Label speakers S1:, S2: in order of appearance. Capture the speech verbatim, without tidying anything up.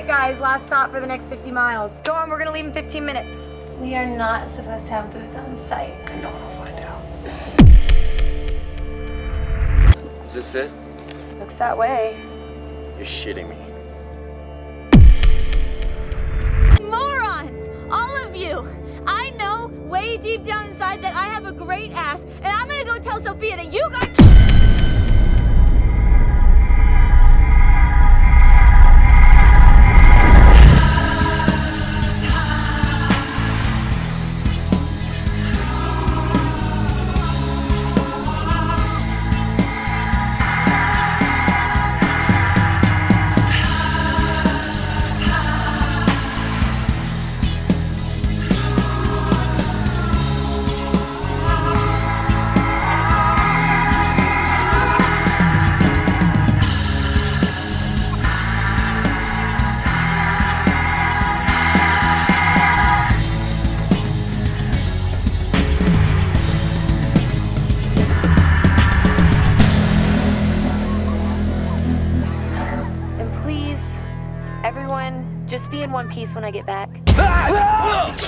S1: right, guys, last stop for the next fifty miles. Go on, we're gonna leave in fifteen minutes.
S2: We are not supposed to have booze on site.
S3: No one will find out. Is this it?
S1: Looks that way.
S3: You're shitting me.
S4: Morons! All of you! I know way deep down inside that I have a great ass, and I'm gonna go tell Sophia that you guys...
S1: Everyone, just be in one piece when I get back.